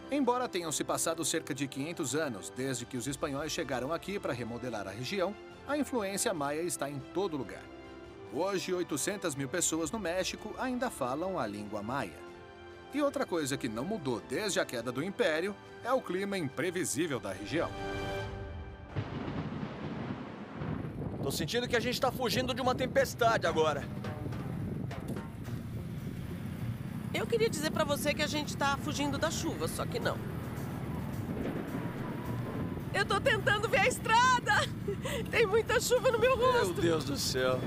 Embora tenham se passado cerca de 500 anos desde que os espanhóis chegaram aqui para remodelar a região, a influência maia está em todo lugar. Hoje, 800 mil pessoas no México ainda falam a língua maia. E outra coisa que não mudou desde a queda do Império é o clima imprevisível da região. Tô sentindo que a gente tá fugindo de uma tempestade agora. Eu queria dizer pra você que a gente tá fugindo da chuva, só que não. Eu tô tentando ver a estrada! Tem muita chuva no meu rosto! Meu Deus do céu.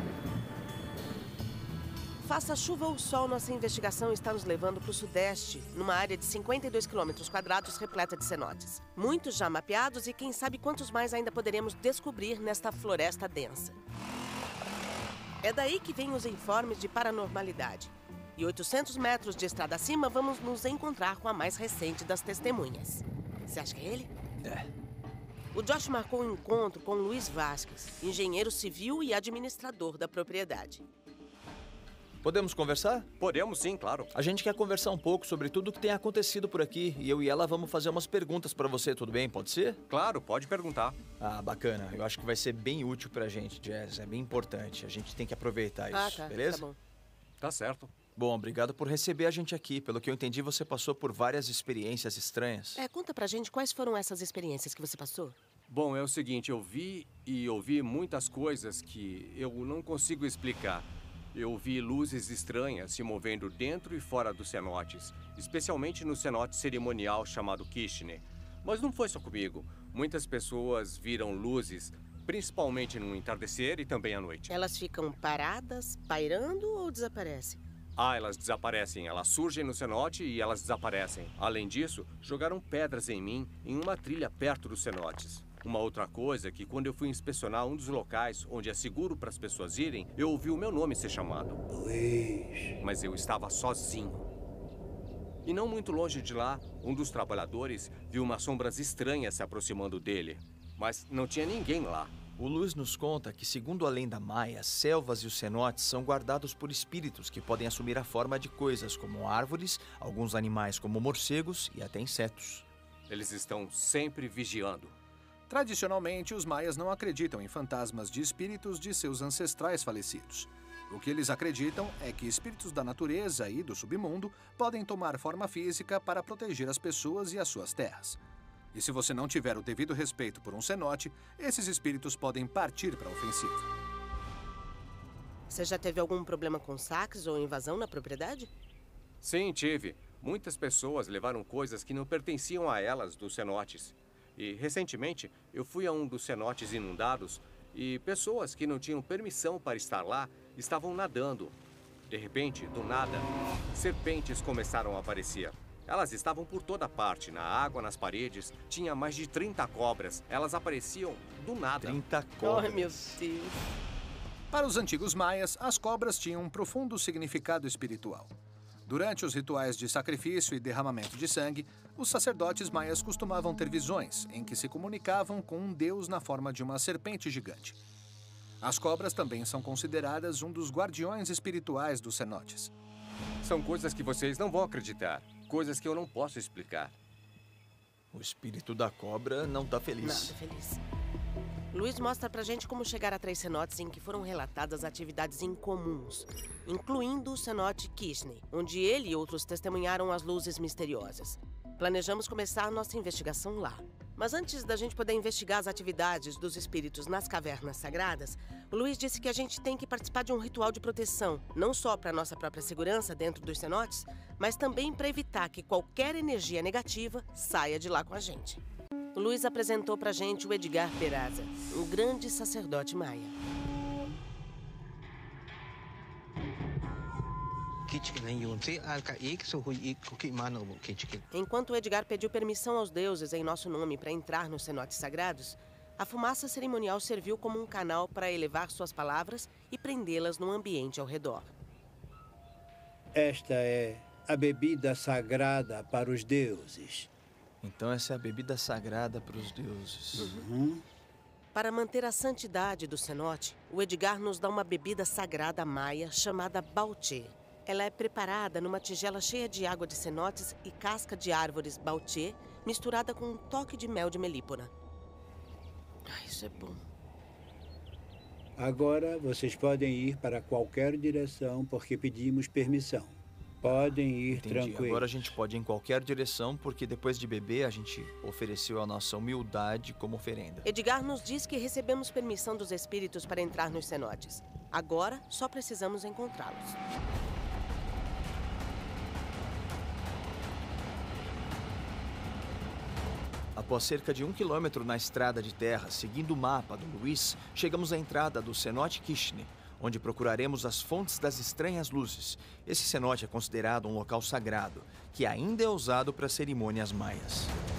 Faça chuva ou sol, nossa investigação está nos levando para o sudeste, numa área de 52 quilômetros quadrados repleta de cenotes. Muitos já mapeados e quem sabe quantos mais ainda poderemos descobrir nesta floresta densa. É daí que vêm os informes de paranormalidade. E 800 metros de estrada acima, vamos nos encontrar com a mais recente das testemunhas. Você acha que é ele? É. O Josh marcou um encontro com Luiz Vasquez, engenheiro civil e administrador da propriedade. Podemos conversar? Podemos sim, claro. A gente quer conversar um pouco sobre tudo o que tem acontecido por aqui. E eu e ela vamos fazer umas perguntas pra você, tudo bem? Pode ser? Claro, pode perguntar. Ah, bacana. Eu acho que vai ser bem útil pra gente, Jazz. É bem importante. A gente tem que aproveitar isso, Tá, beleza? tá bom. Tá certo. Bom, obrigado por receber a gente aqui. Pelo que eu entendi, você passou por várias experiências estranhas. Conta pra gente quais foram essas experiências que você passou. Bom, é o seguinte, eu vi e ouvi muitas coisas que eu não consigo explicar. Eu vi luzes estranhas se movendo dentro e fora dos cenotes, especialmente no cenote cerimonial chamado Kishne. Mas não foi só comigo. Muitas pessoas viram luzes, principalmente no entardecer e também à noite. Elas ficam paradas, pairando ou desaparecem? Ah, elas desaparecem. Elas surgem no cenote e elas desaparecem. Além disso, jogaram pedras em mim em uma trilha perto dos cenotes. Uma outra coisa é que quando eu fui inspecionar um dos locais onde é seguro para as pessoas irem, eu ouvi o meu nome ser chamado. Luiz. Mas eu estava sozinho. E não muito longe de lá, um dos trabalhadores viu umas sombras estranhas se aproximando dele. Mas não tinha ninguém lá. O Luiz nos conta que, segundo a lenda maia, as selvas e os cenotes são guardados por espíritos que podem assumir a forma de coisas como árvores, alguns animais como morcegos e até insetos. Eles estão sempre vigiando. Tradicionalmente, os maias não acreditam em fantasmas de espíritos de seus ancestrais falecidos. O que eles acreditam é que espíritos da natureza e do submundo podem tomar forma física para proteger as pessoas e as suas terras. E se você não tiver o devido respeito por um cenote, esses espíritos podem partir para a ofensiva. Você já teve algum problema com saques ou invasão na propriedade? Sim, tive. Muitas pessoas levaram coisas que não pertenciam a elas dos cenotes. E, recentemente, eu fui a um dos cenotes inundados e pessoas que não tinham permissão para estar lá estavam nadando. De repente, do nada, serpentes começaram a aparecer. Elas estavam por toda parte, na água, nas paredes. Tinha mais de 30 cobras. Elas apareciam do nada. 30 cobras. Ai, meu Deus. Para os antigos maias, as cobras tinham um profundo significado espiritual. Durante os rituais de sacrifício e derramamento de sangue, os sacerdotes maias costumavam ter visões em que se comunicavam com um deus na forma de uma serpente gigante. As cobras também são consideradas um dos guardiões espirituais dos cenotes. São coisas que vocês não vão acreditar. Coisas que eu não posso explicar. O espírito da cobra não tá feliz. Nada feliz. Luiz mostra pra gente como chegar a 3 cenotes em que foram relatadas atividades incomuns, incluindo o cenote Kishne, onde ele e outros testemunharam as luzes misteriosas. Planejamos começar nossa investigação lá. Mas antes da gente poder investigar as atividades dos espíritos nas cavernas sagradas, o Luiz disse que a gente tem que participar de um ritual de proteção, não só para nossa própria segurança dentro dos cenotes, mas também para evitar que qualquer energia negativa saia de lá com a gente. O Luiz apresentou pra gente o Edgar Peraza, um grande sacerdote maia. Enquanto o Edgar pediu permissão aos deuses em nosso nome para entrar nos cenotes sagrados, a fumaça cerimonial serviu como um canal para elevar suas palavras e prendê-las no ambiente ao redor. Esta é a bebida sagrada para os deuses. Então essa é a bebida sagrada para os deuses. Para manter a santidade do cenote, o Edgar nos dá uma bebida sagrada maia chamada Balché. Ela é preparada numa tigela cheia de água de cenotes e casca de árvores bautier, misturada com um toque de mel de melípona. Isso é bom. Agora vocês podem ir para qualquer direção porque pedimos permissão. Podem ir Entendi. tranquilos. Agora a gente pode ir em qualquer direção, porque depois de beber, a gente ofereceu a nossa humildade como oferenda. Edgar nos diz que recebemos permissão dos espíritos para entrar nos cenotes. Agora, só precisamos encontrá-los. Após cerca de 1 quilômetro na estrada de terra, seguindo o mapa do Luiz, chegamos à entrada do cenote Kishne, onde procuraremos as fontes das estranhas luzes. Esse cenote é considerado um local sagrado, que ainda é usado para cerimônias maias.